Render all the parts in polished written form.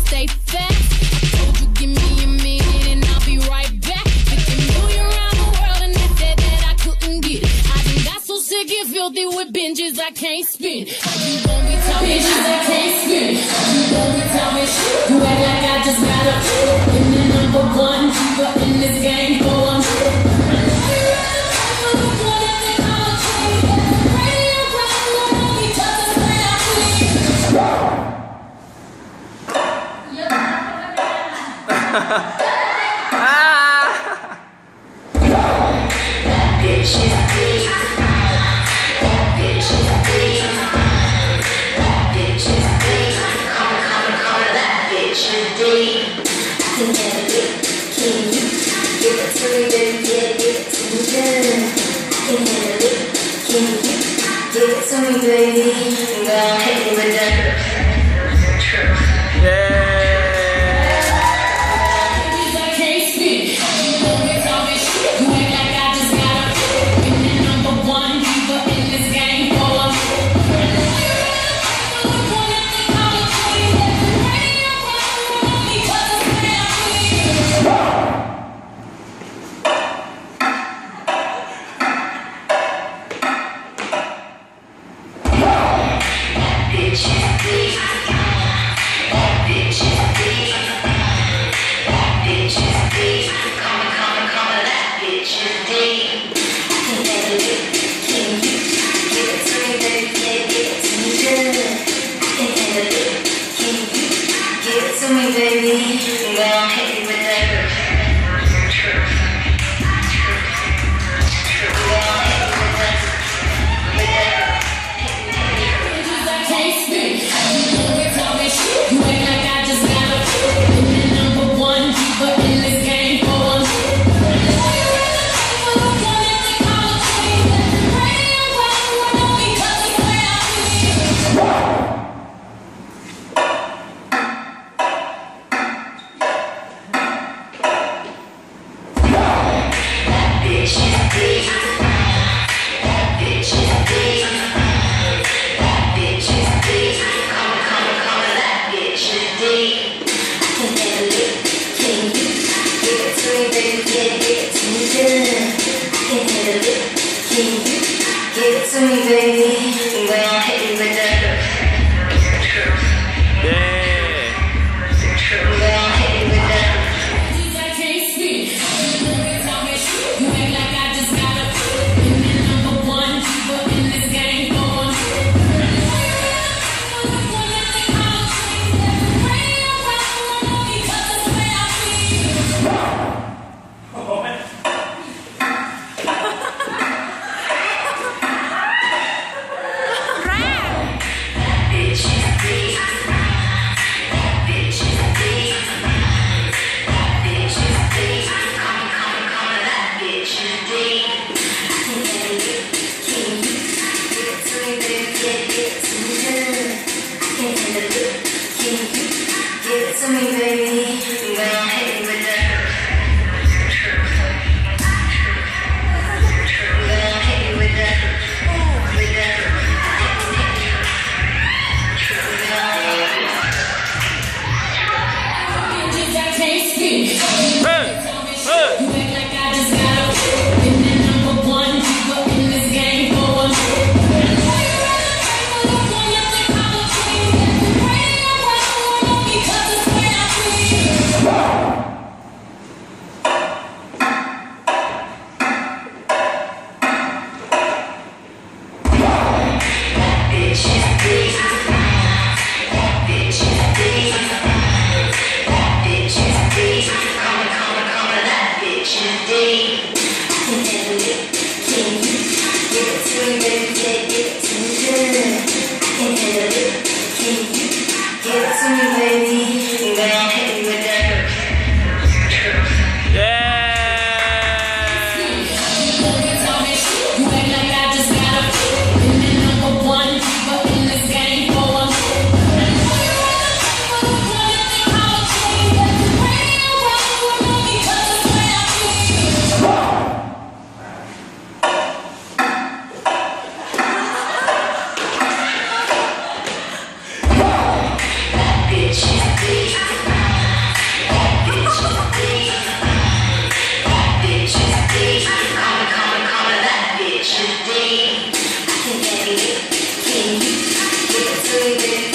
stay fast. I told you give me a minute and I'll be right back. 50 million around the world and they said that I couldn't get it. I done got so sick and filthy with binges I can't spin. You gon' be talking binges I can't spin. You gon' be talking shit. You act like I just got a and the number one diva in this game for one.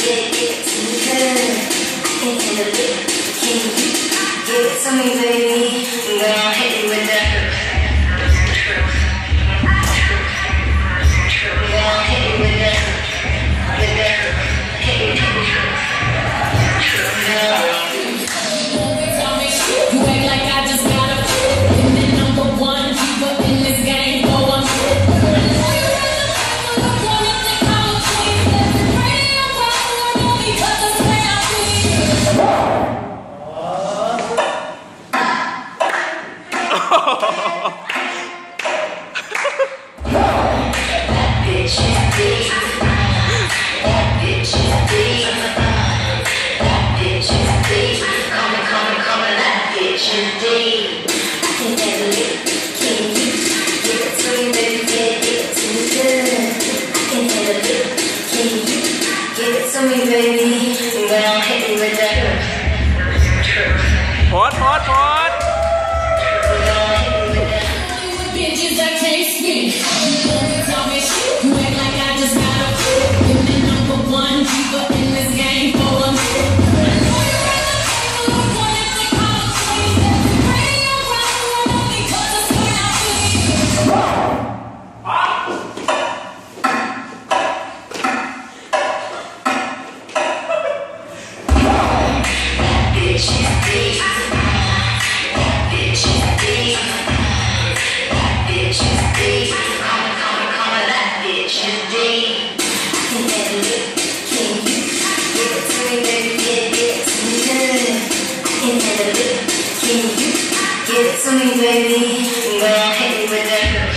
Yeah, it's too good. I can handle it. Can you give it to me, baby? Girl, hit me with that. Girl, hit me with that. With that. Hit me, hit me. Girl. You act like I just got a and the number one keeper in this game. Oh, I'm Pause, pause, pause. bitches, I can't spin. You act like I just got a and the number one keeper in this game. Oh, I'm give it to me, baby. Girl, hit me with that.